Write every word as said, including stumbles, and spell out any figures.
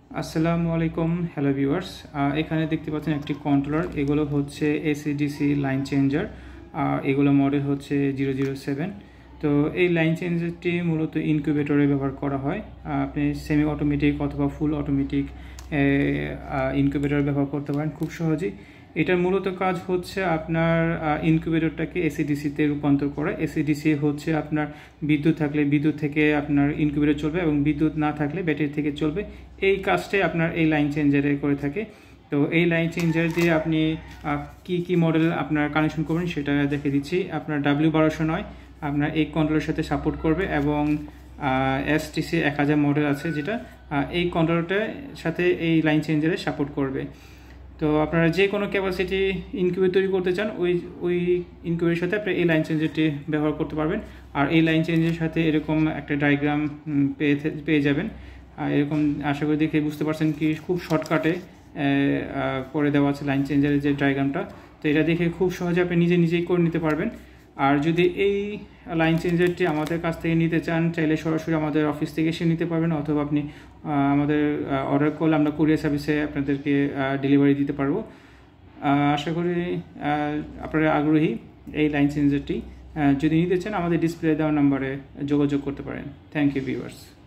আসসালামু আলাইকুম, hello viewers. এখানে দেখতে পাচ্ছেন একটি কন্ট্রোলার। এগুলো হচ্ছে এসি ডিসি লাইন চেঞ্জার। আর এগুলো মডেল হচ্ছে জিরো জিরো সেভেন। তো এই লাইন চেঞ্জারটি মূলত ইনকিউবেটরে ব্যবহার করা হয়। আপনি সেমি অটোমেটিক অথবা ফুল অটোমেটিক ইনকিউবেটর ব্যবহার করতে পারেন খুব সহজেই। এটার মূলত কাজ হচ্ছে আপনার ইনকিউবেটরটাকে এসিডিসিতে রূপান্তর করা। এসিডিসি হচ্ছে আপনার বিদ্যুৎ থাকলে বিদ্যুৎ থেকে আপনার ইনকিউবেটর চলবে এবং বিদ্যুৎ না থাকলে ব্যাটারি থেকে চলবে। এই কাজটাই আপনার এই লাইন চেঞ্জারে করে থাকে। তো এই লাইন চেঞ্জার দিয়ে আপনি কি কি মডেল আপনার কানেকশন করবেন সেটা দেখে দিচ্ছি। আপনার ডাব্লিউ বারোশো নয় আপনার এই কন্ট্রোলের সাথে সাপোর্ট করবে এবং এসটিসি এক হাজার মডেল আছে যেটা এই কন্ট্রোলটার সাথে এই লাইন চেঞ্জারে সাপোর্ট করবে। তো আপনারা যে কোনো ক্যাপাসিটি ইনকিউবেটর তৈরি করতে চান ওই ওই ইনকিউবেটরের সাথে আপনি এই লাইন চেঞ্জারটি ব্যবহার করতে পারবেন। আর এই লাইন চেঞ্জের সাথে এরকম একটা ডায়াগ্রাম পেয়ে পেয়ে যাবেন। এরকম আশা করি দেখে বুঝতে পারছেন কি খুব শর্টকাটে করে দেওয়া আছে লাইন চেঞ্জারের যে ডায়াগ্রামটা। তো এটা দেখে খুব সহজে আপনি নিজে নিজেই করে নিতে পারবেন। আর যদি এই লাইন চেঞ্জারটি আমাদের কাছ থেকে নিতে চান চাইলে সরাসরি আমাদের অফিস থেকে এসে নিতে পারবেন, অথবা আপনি আমাদের অর্ডার করলে আমরা কুরিয়ার সার্ভিসে আপনাদেরকে ডেলিভারি দিতে পারবো। আশা করি আপনারা আগ্রহী এই লাইন চেঞ্জারটি। যদি নিতে চান আমাদের ডিসপ্লে দেওয়া নাম্বারে যোগাযোগ করতে পারেন। Thank you viewers.